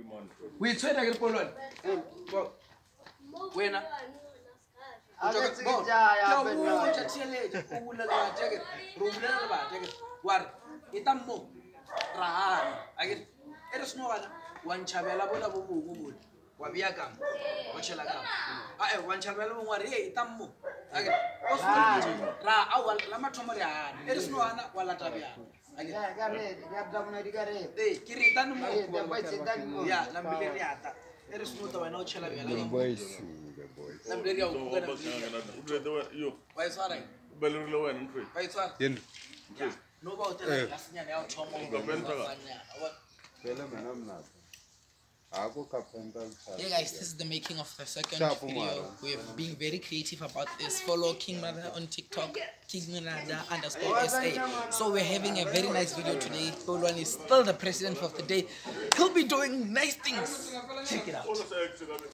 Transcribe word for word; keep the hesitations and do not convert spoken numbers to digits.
We try to get Poland. When I one chabela bola bobu wa biakam wa chela kam ah eh one chabela bo ngware e tammo ake osmo ra awal la mathomo re ana ere sno ana wala tabia ake Ya gare ya damna digare. eh kiri tan mo ya la mbele ri ata ere sno to wena o chela bela The boys, the boys. la mbele ya o kuga na yo wa iswara balur lo wena ntwe wa iswara Yen. no ba o tela la sinyana ya o thomo Bela manamna. Ako kapenta. Yeah guys, this is the making of the second video. We've been very creative about this. Follow King Murada on TikTok, King Murada underscore S A. So we're having a very nice video today. Polwan is still the president of the day. He'll be doing nice things. Check it out.